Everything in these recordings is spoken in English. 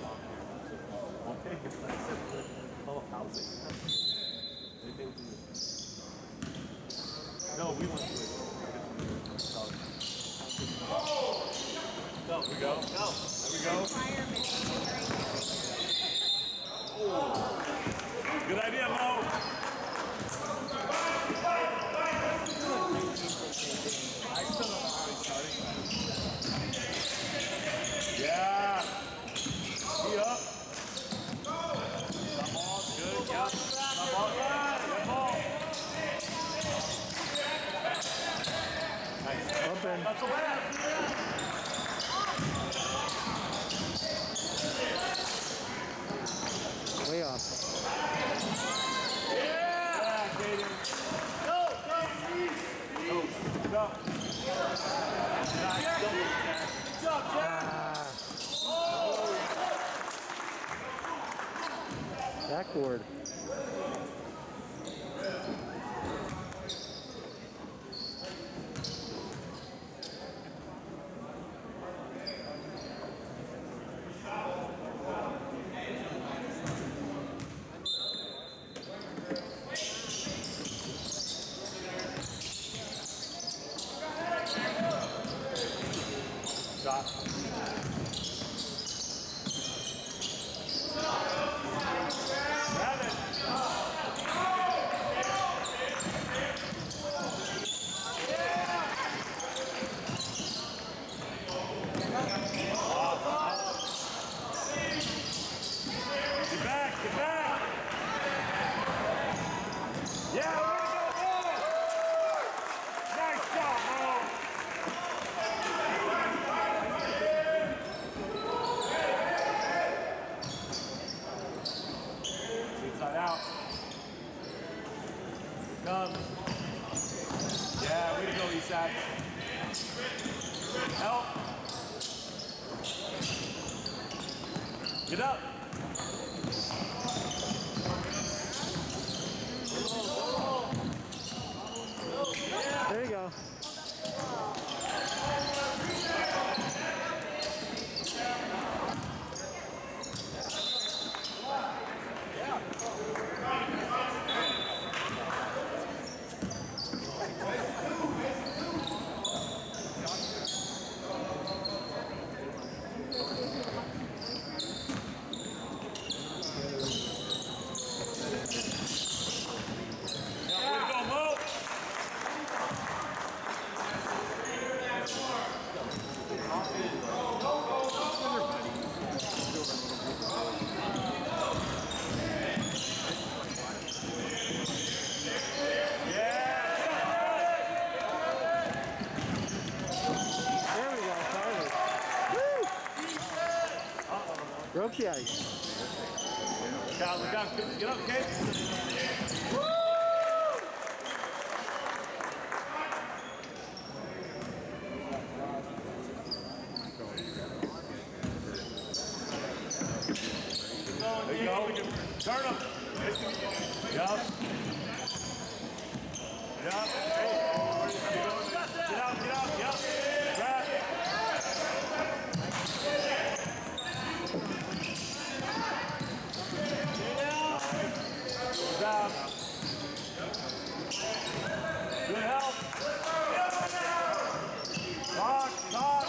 Okay, oh, housing. No, we went to it. No, we go. No, there we go. Oh. Good idea, Mo. I still don't know how he's starting. Yeah. Be up. Come on, good. Yeah. Come on. Good ball. Nice. Open. Way off. Yeah, Kaden. Go, please. Go. Nice. Good job, Jack. Backboard. Shot. Grab it. Get back, get back. Yeah, way to go, Mo. Nice job, Mo. Inside out. Come. Yeah, way to go, Isak. Help. Get up. There you go. Broke the ice. Cal, look out. Get up, kid. Woo! There you go. Turn him. Yup. Yup. Hey. Get out, get out. Yup. Grab. Good job. Good help. Talk, talk.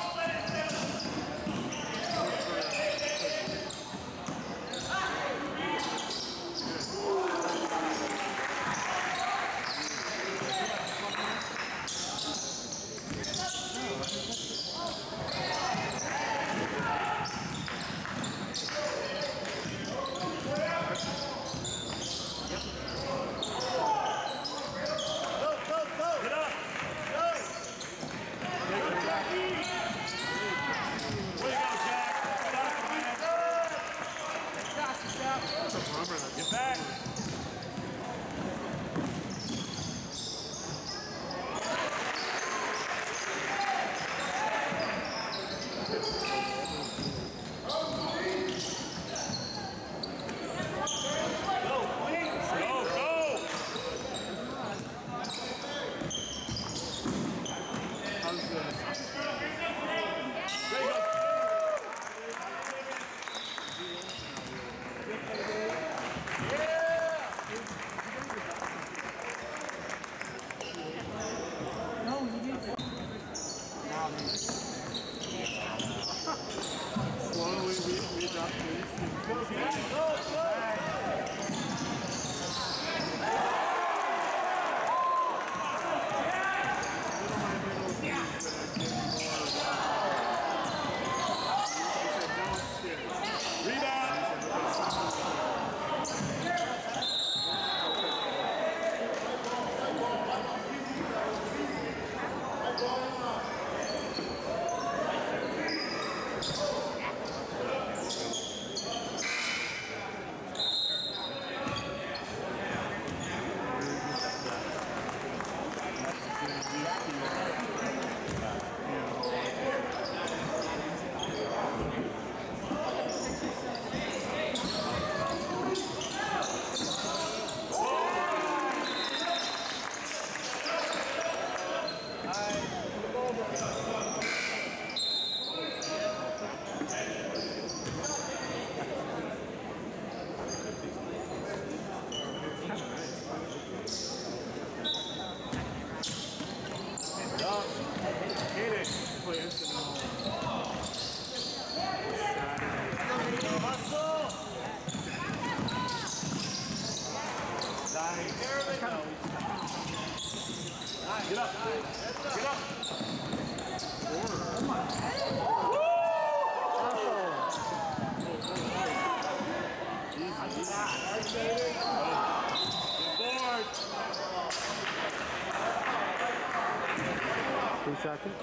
second.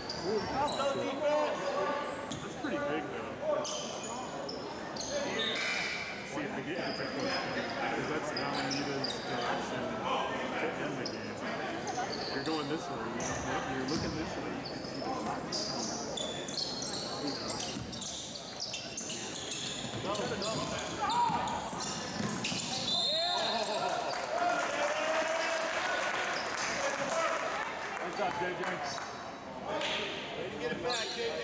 That's pretty big though. See if they get into close because that's Alameda's direction to end the game. You're going this way, you're looking this way. Good job, JJ. Way to get it back, JJ.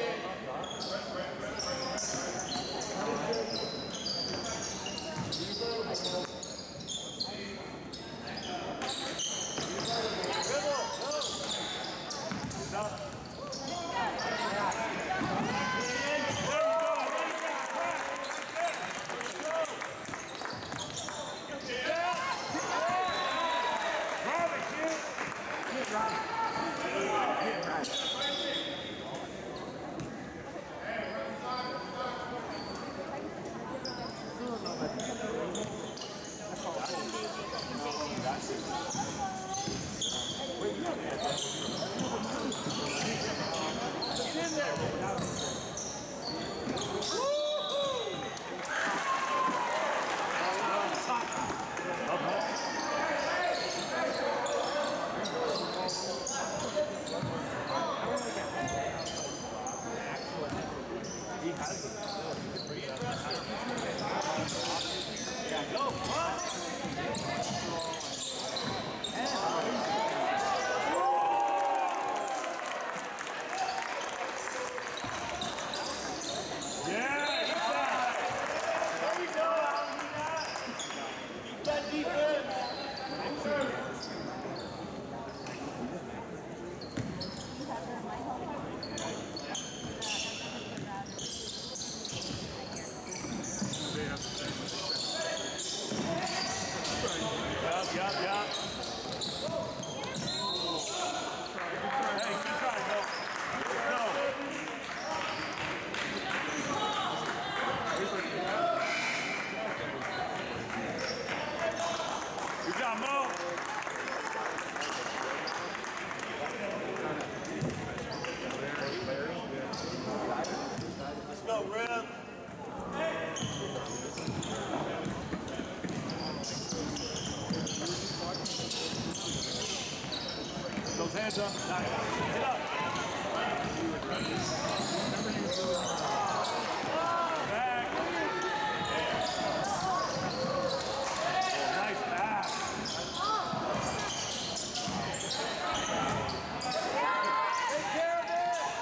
Those hands up. Nice. Get up. Back. Nice pass. Take care of it.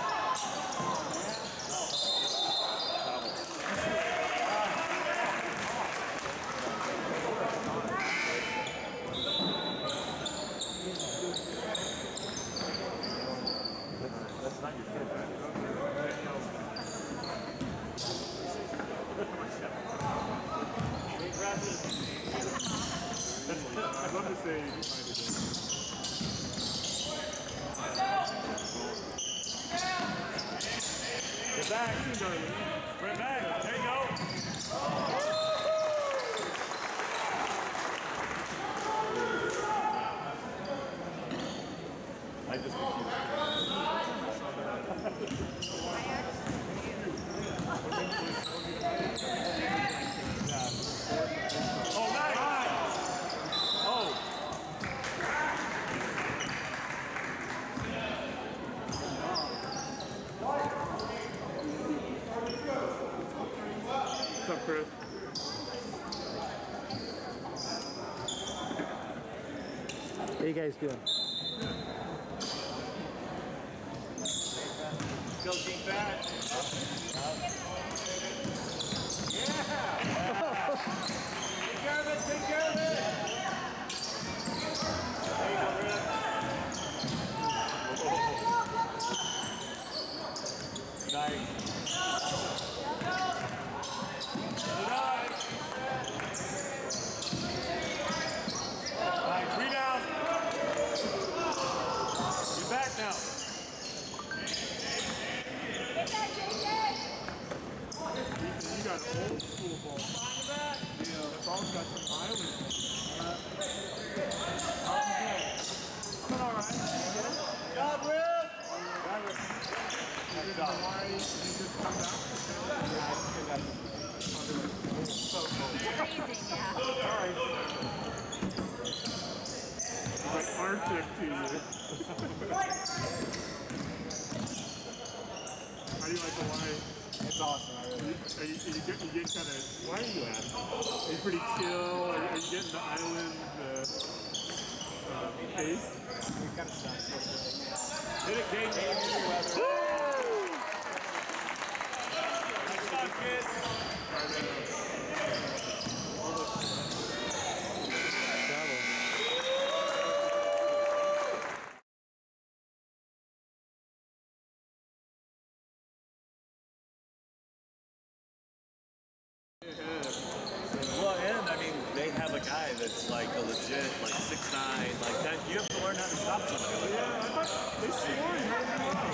That's not your kid, right? I'd love to say you find it. Get back, Darlene. Sprint back. There you go. I just confused. Oh, nice! Oh! What's up, Chris? How you guys doing? Go deep back. Yeah! Take care of it, take care of it! There you go, Rick. Nice. Nice, rebound. You're back now. You got old school ball. Yeah, the ball's got some mileage. I'm all right. Good job, Will. reason why you just come back? Freezing, yeah. Alright. It's like Arctic to you. How do you like Hawaii? It's awesome. I really You get kind of, why are you at? Are you pretty chill? Are you getting the island pace? we kind of suck. Hit it, Kate. Nice job, kids. Well, and I mean, they have a guy that's like a legit, like 6'9", like that. You have to learn how to stop somebody like that. Yeah, I thought they scored really well.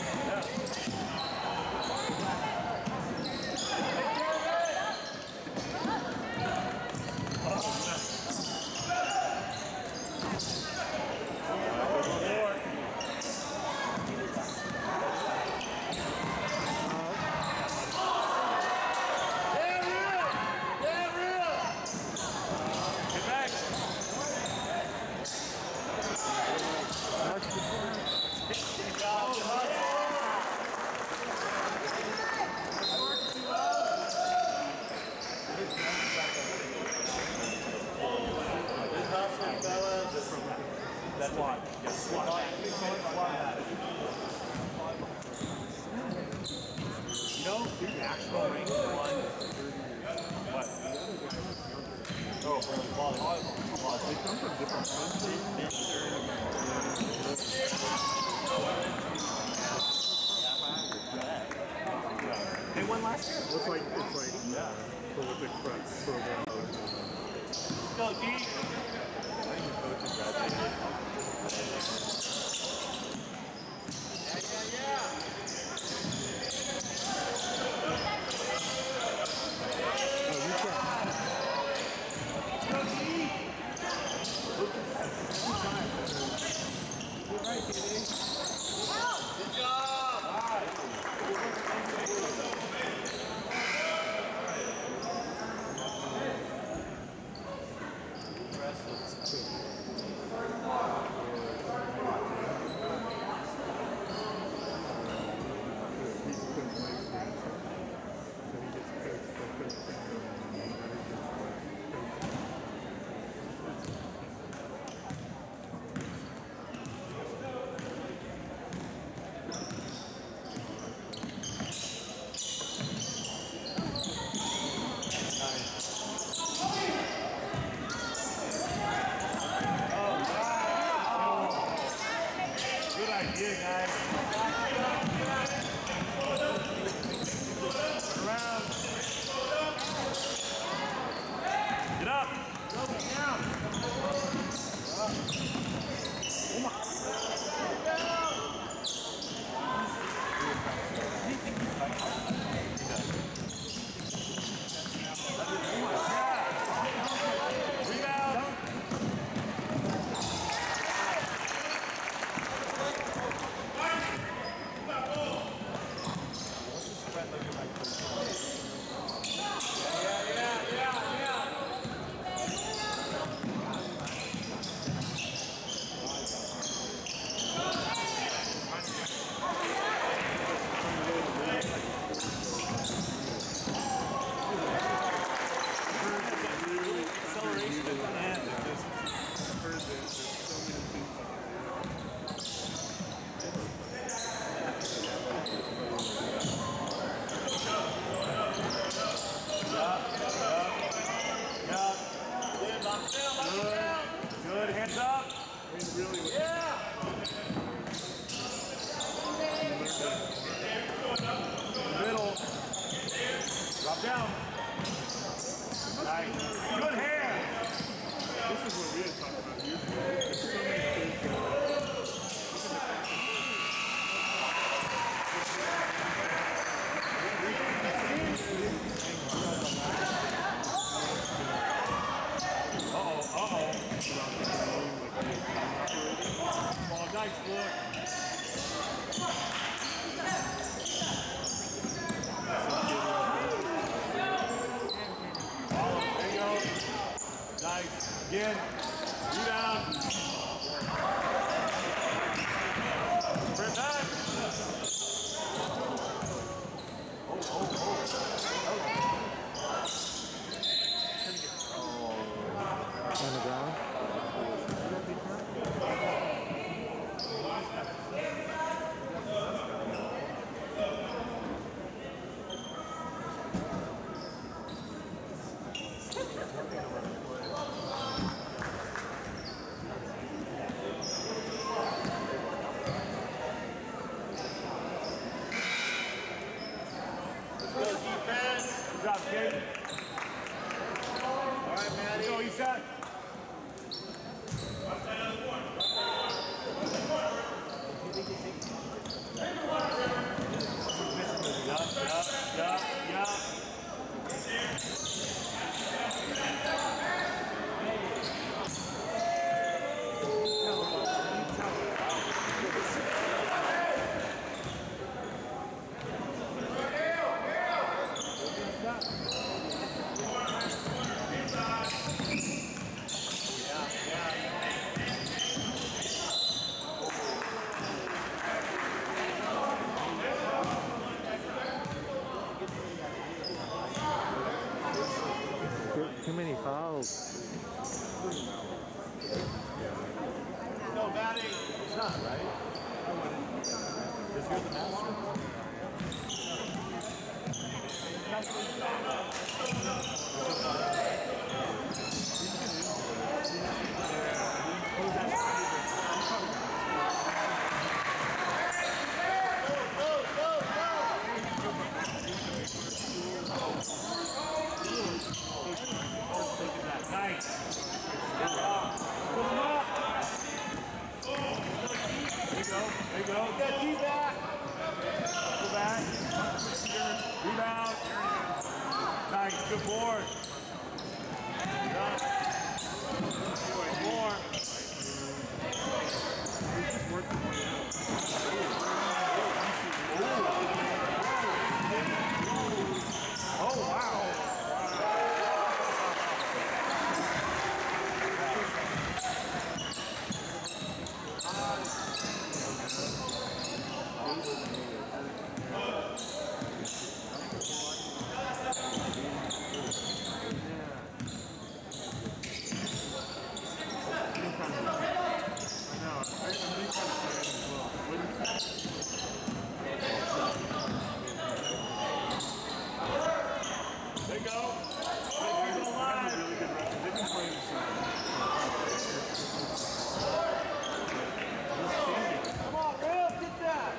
You know, the actual rank one. What? Oh, for volleyball. They come from different countries. They won last year. It's like prolific prep program. Let's go, D. Good, hands up. Middle. Drop down. Nice. Good hand. This is what we had talked about years ago. There's so many kids Ball, nice look. Nice. Again. Rebound. Sprint back. On the ground. Good job, kid. All right, Maddie. Go, East side. Yup. Too many fouls. No, Maddie. It's not, right? I wouldn't. Because you're the master. Nice. Pull him up. There you go. Get D back. Go back. Rebound. Nice. Good board. More. Oh, wow. There you go. He's alive. Really good record. They've been playing Come on, Bill, get that.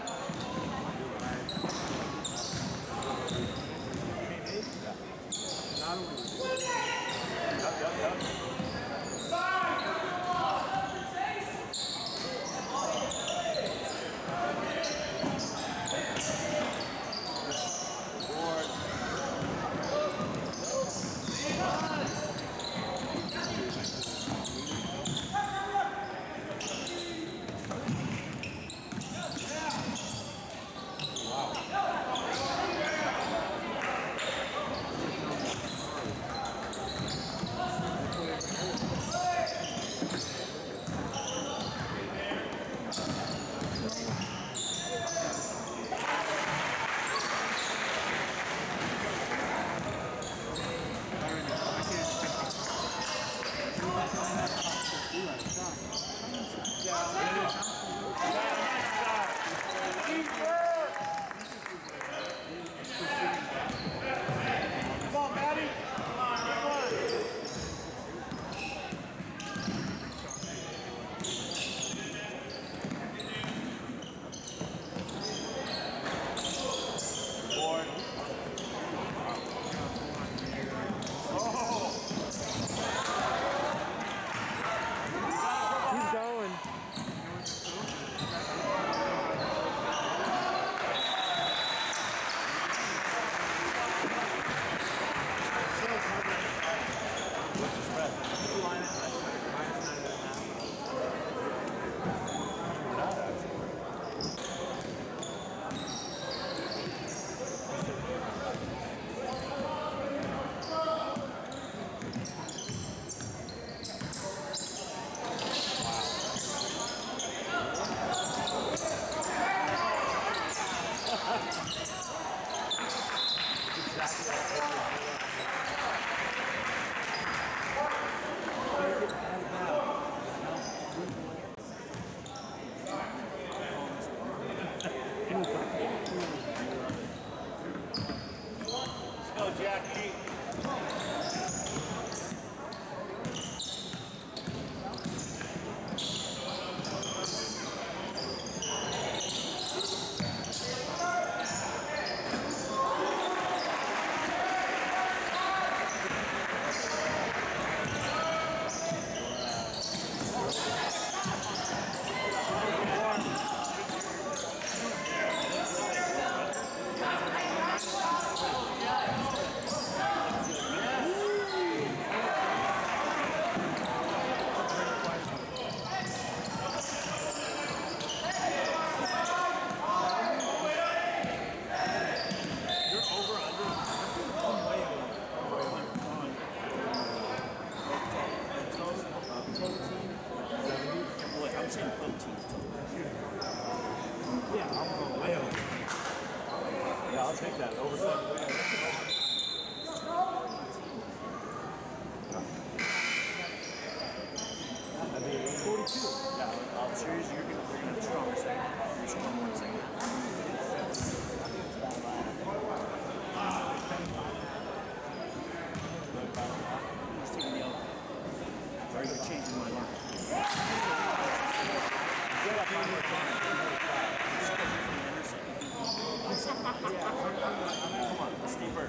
Steve Bird.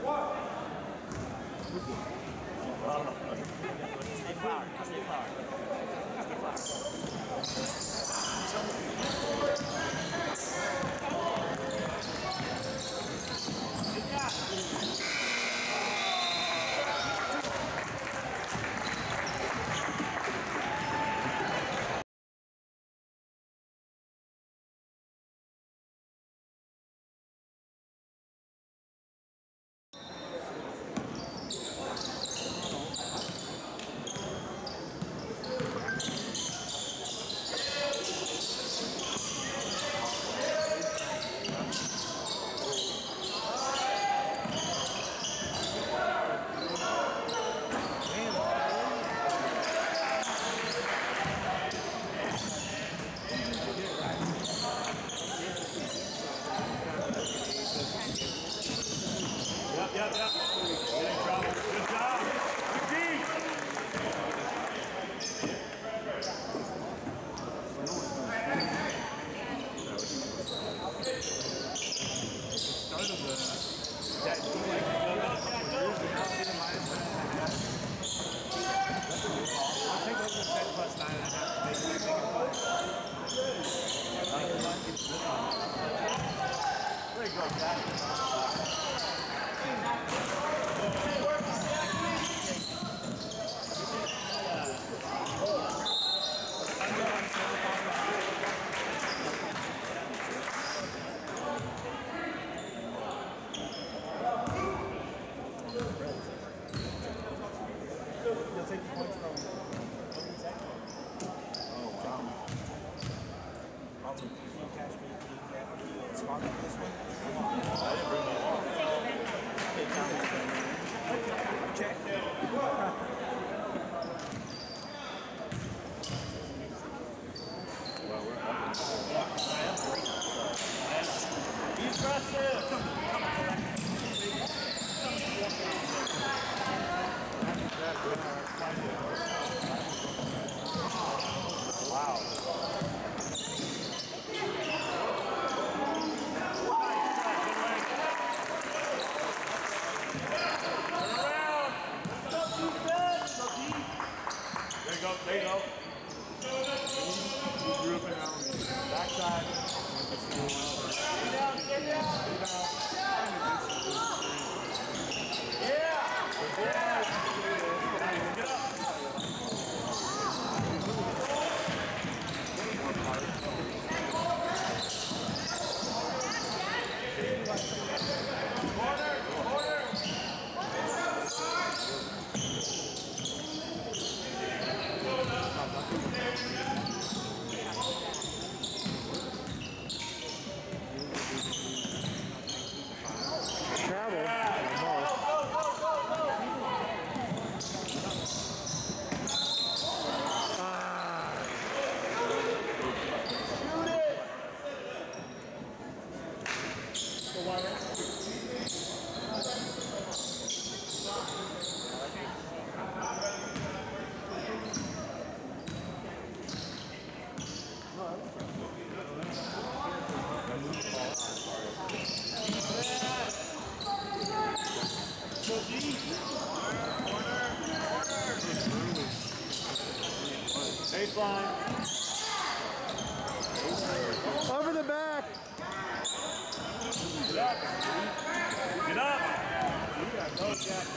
Steve Flower. Steve Flower. Yep. Good job. Good job. Good There you go, Jack. You'll take the points from Oakland Tech? Oh, wow. Also, can you catch me spot for this one? I didn't bring my wallet. Okay. Well, we're up. He's aggressive. Wow. There you go. He grew up in Alameda. Backside. Stay down. Yeah. Get up. Travel. Baseline. Over the back. Get up. Go, Jack.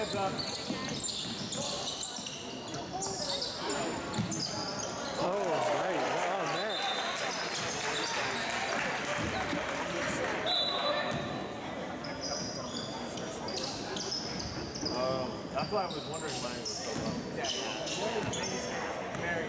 Heads up. Oh, right. Wow, Matt. That's why I was wondering why it was so low. Yeah. Very.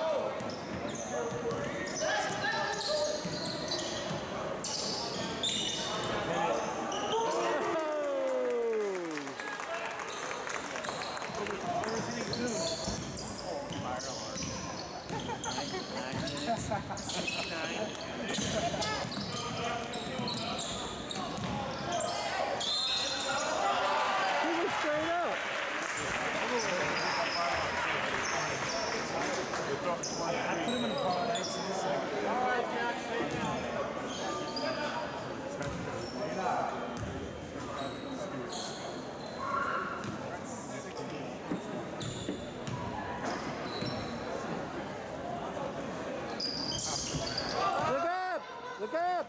Straight up. I put him in the ball in 19 seconds. All right, Jack, stay down. Look up! Look up!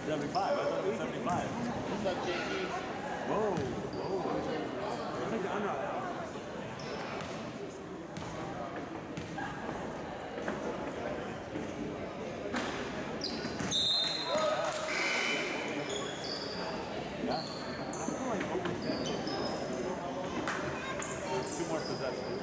75. I thought it was 75. What's up, JV? Whoa, whoa. I think the under. Yeah. I feel like over 10. Two more possessions.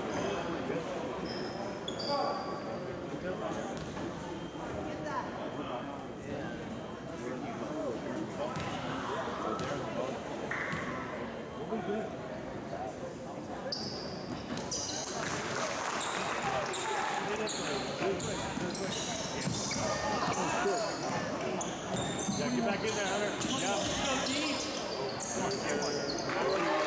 Yeah, get back in there, Hunter. Yeah. Come on, get one.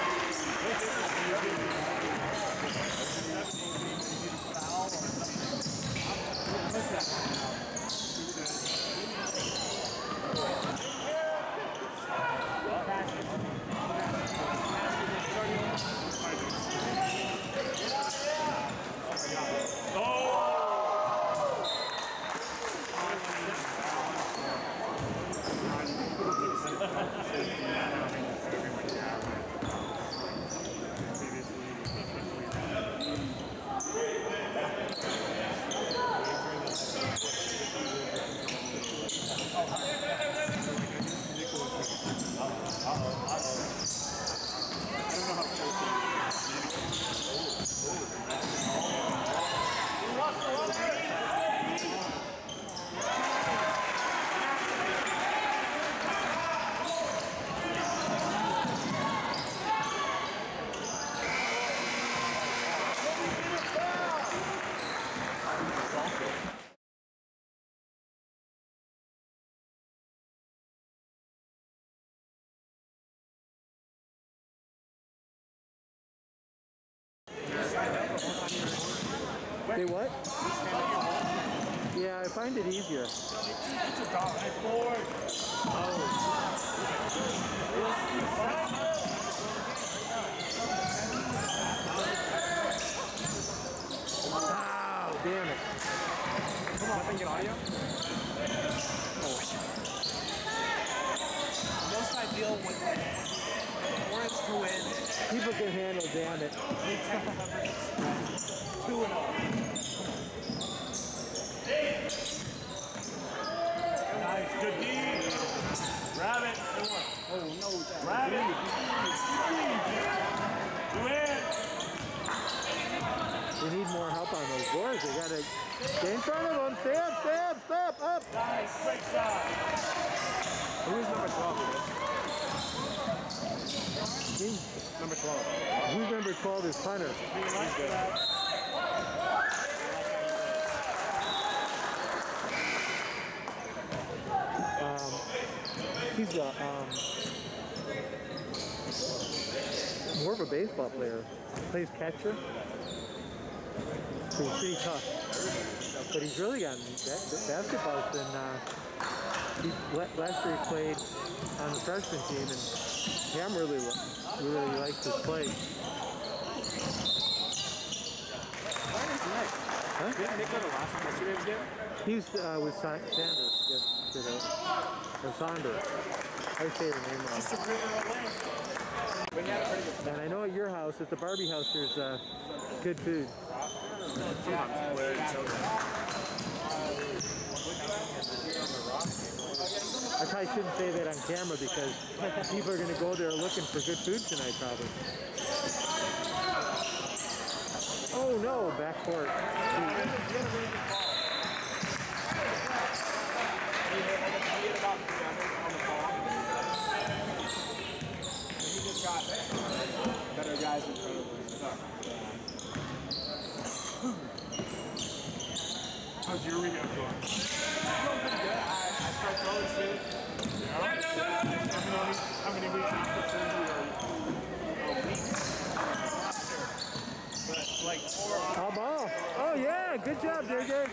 They what? Yeah, I find it easier. Wow, damn it. Come on, I can get audio. Most ideal when it's to win. People can handle, damn it. 2-0. Nice, good D. Grab it. Oh no, Grab it. You in. We need more help on those boards. They gotta stay in front of them. Stay up, up. Nice, great job. Who is number 12 for this? Me. Number 12. Who's number 12 is Hunter. He's more of a baseball player. Plays catcher. So he's pretty tough. But he's really gotten basketball's been. Last year he played on the freshman team, and Cam really likes his play. Where is Nick? Huh? Didn't Nick go to last time yesterday's game? He's with Sanders. Or Saunders. I say her name wrong. And I know at your house, at the Barbie house, there's good food. Sometimes. Where it's so I probably shouldn't say that on camera because people are going to go there looking for good food tonight, probably. Oh no, backcourt. better guys in front of us. How's your rehab going? It's going pretty good. I start throwing soon. Yeah? How many weeks after surgery are you? Weeks. But like 4 Oh, ball. Oh yeah, good job, JJ.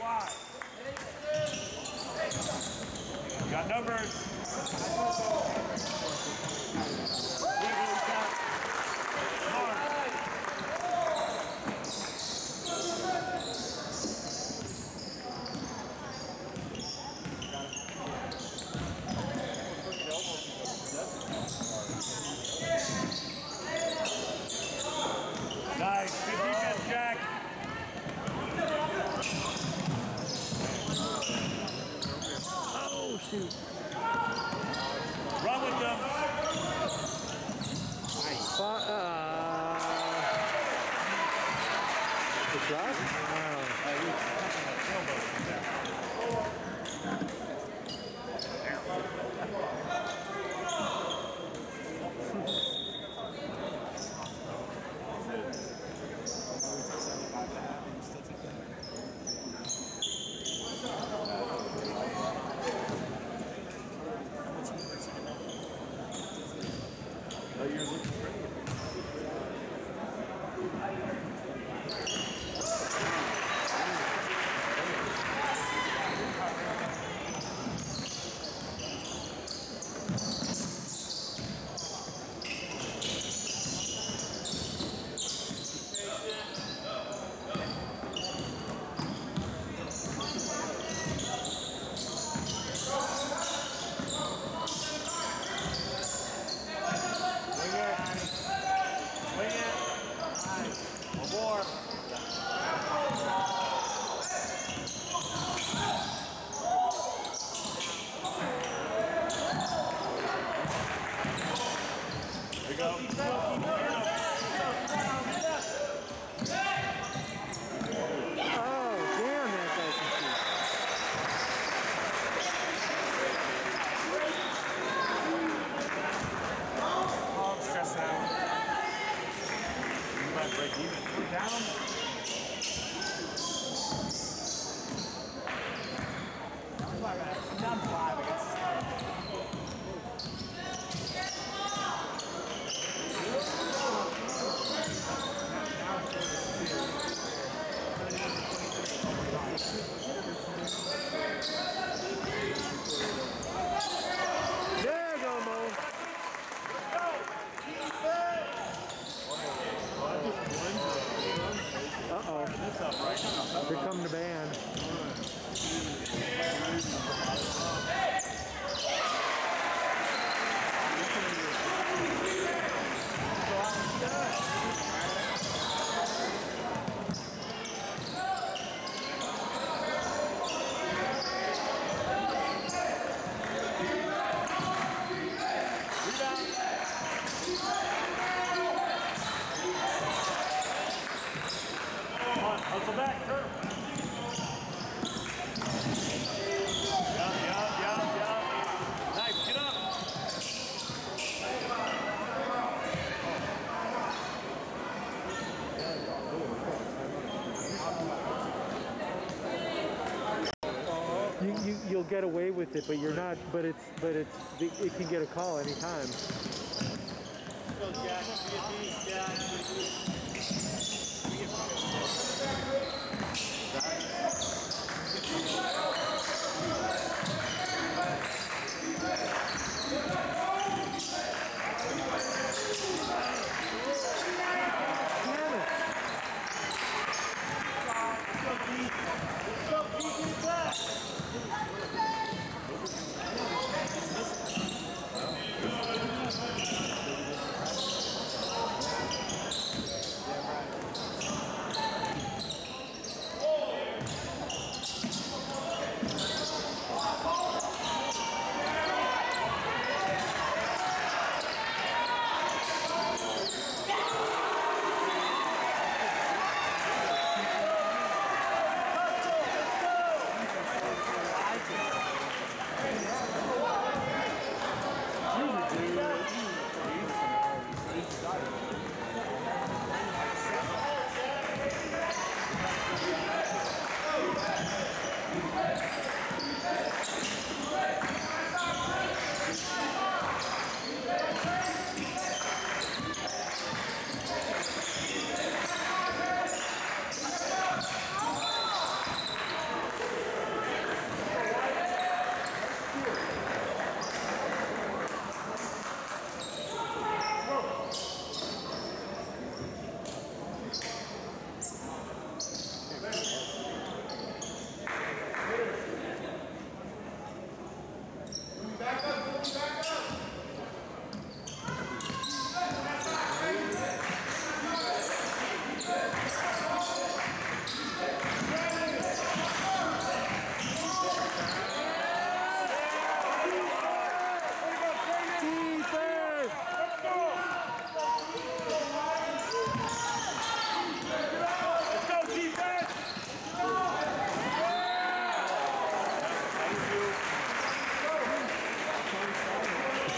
Got numbers. shoot. Run with them. The drop? Here come the band. Hustle back, Kurt. Yeah. Nice, get up. You'll get away with it, but you're not. But it can get a call anytime. Go, Jack. Be a beast, Jack.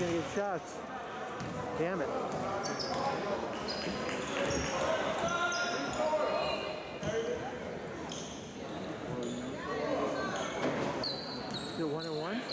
gonna get shots. Damn it. Still 1-1?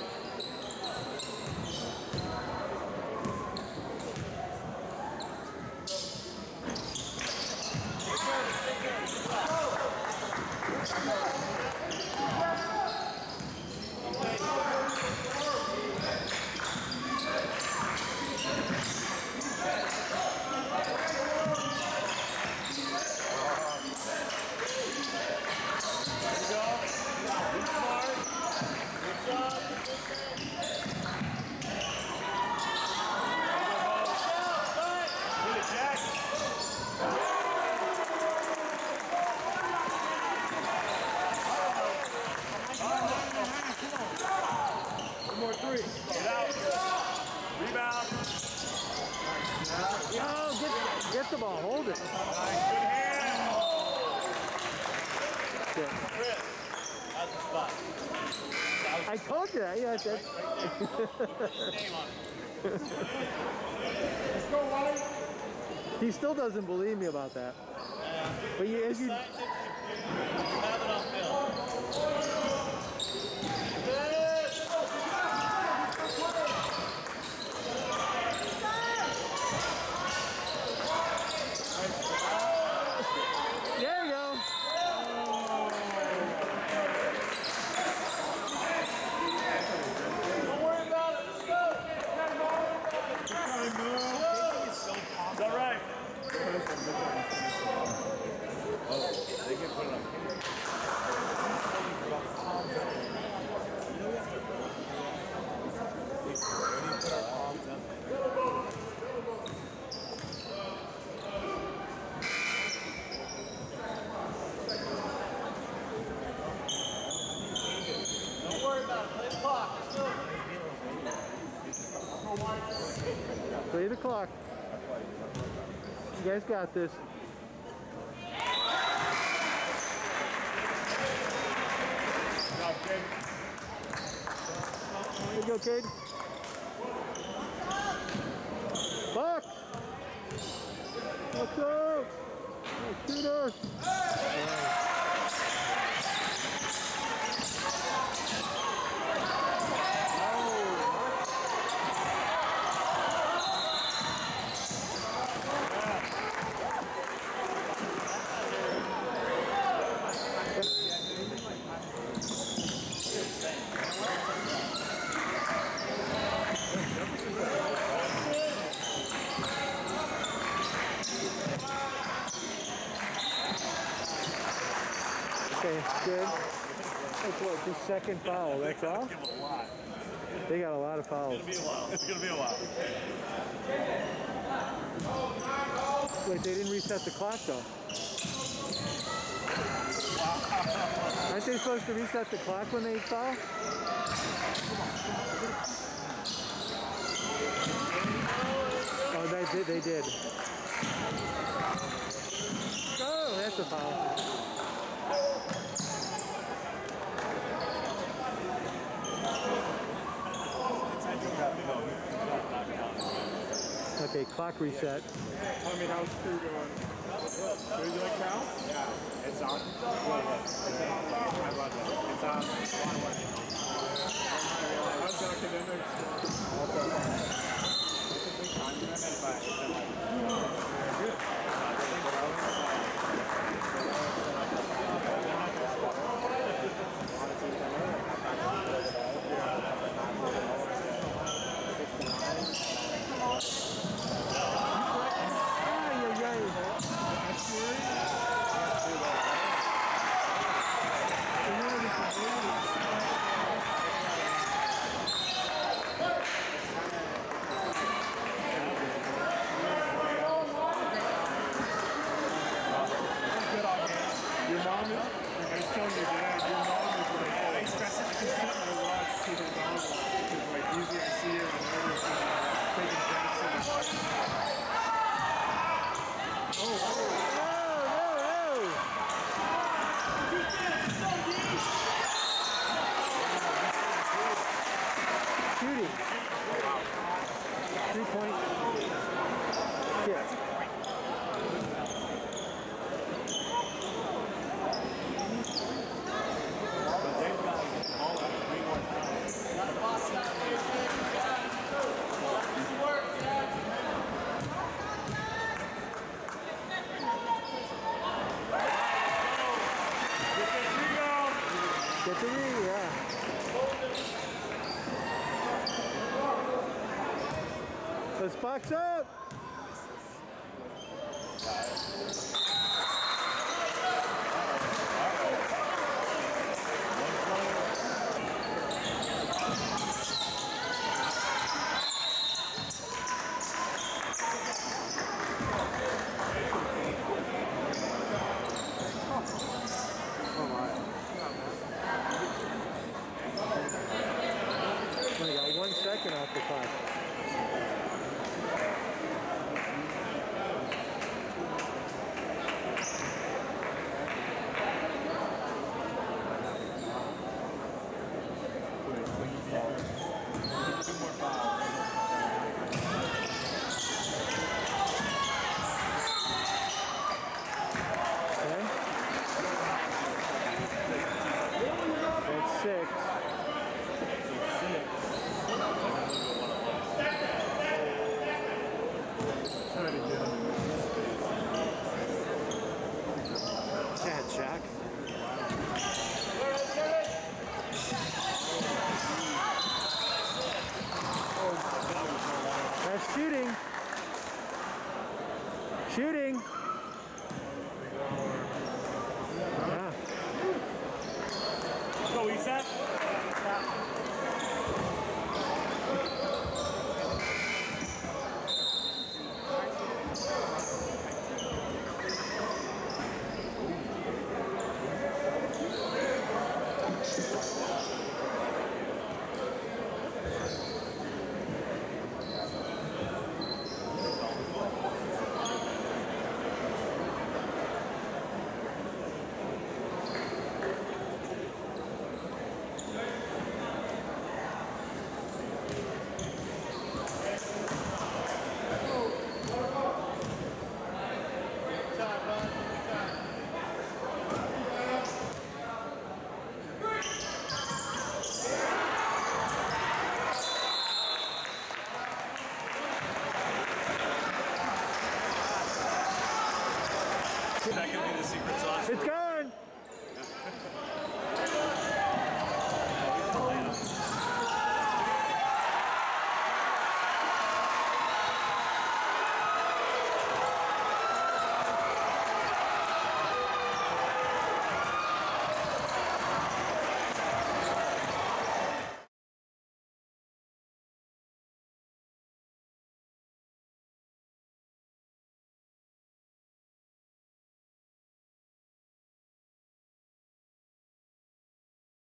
Get the ball, hold it. I told you that. Yeah, that's. He still doesn't believe me about that. But as you. There you go. Don't worry about it. Let's go. It's so possible. Is that right? Oh, they can put it on here. We put our palms up. Don't worry about it. Play the clock. Let's go. Play the clock. You guys got this. There you go, kid. Buck! What's up? Oh, shooter! Okay, good. That's what, the second foul, that's all? They got a lot of fouls. It's gonna be a while. Wait, they didn't reset the clock though. Aren't they supposed to reset the clock when they foul? Oh, they did. Oh, that's a foul. Okay, clock reset. I mean, how's crew going? Would you like now? Yeah, it's on. I love it. It's on. How's the academics? It's a big time commitment, but it's been like good. Let's box up. Only got 1 second off the clock. Jack. That's shooting. Shooting. Yeah. Go, Isak. That could be the secret sauce. It's gone.